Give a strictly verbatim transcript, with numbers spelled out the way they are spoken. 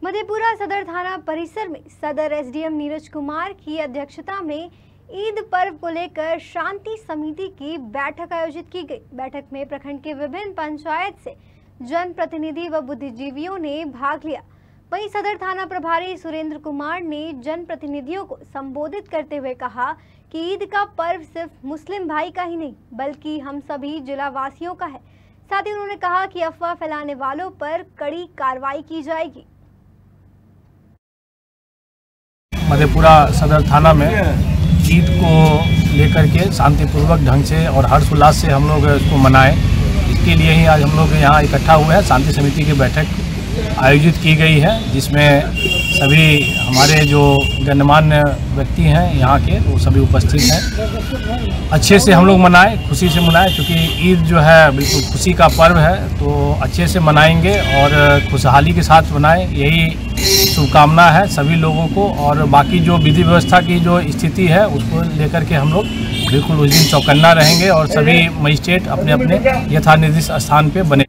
मधेपुरा सदर थाना परिसर में सदर एसडीएम नीरज कुमार की अध्यक्षता में ईद पर्व को लेकर शांति समिति की बैठक आयोजित की गई। बैठक में प्रखंड के विभिन्न पंचायत से जनप्रतिनिधि व बुद्धिजीवियों ने भाग लिया। वहीं सदर थाना प्रभारी सुरेंद्र कुमार ने जनप्रतिनिधियों को संबोधित करते हुए कहा कि ईद का पर्व सिर्फ मुस्लिम भाई का ही नहीं बल्कि हम सभी जिला वासियों का है। साथ ही उन्होंने कहा कि अफवाह फैलाने वालों पर कड़ी कार्रवाई की जाएगी। मधेपुरा सदर थाना में ईद को लेकर के शांतिपूर्वक ढंग से और हर्षोल्लास से हम लोग इसको मनाएं, इसके लिए ही आज हम लोग यहाँ इकट्ठा हुए हैं। शांति समिति की बैठक आयोजित की गई है जिसमें सभी हमारे जो गणमान्य व्यक्ति हैं यहाँ के वो सभी उपस्थित हैं। अच्छे से हम लोग मनाएं, खुशी से मनाएं, क्योंकि ईद जो है बिल्कुल खुशी का पर्व है, तो अच्छे से मनाएंगे और खुशहाली के साथ मनाएं, यही शुभकामना है सभी लोगों को। और बाकी जो विधि व्यवस्था की जो स्थिति है उसको लेकर के हम लोग बिल्कुल उस दिन चौकन्ना रहेंगे और सभी मजिस्ट्रेट अपने अपने यथानिर्दिष्ट स्थान पे बने।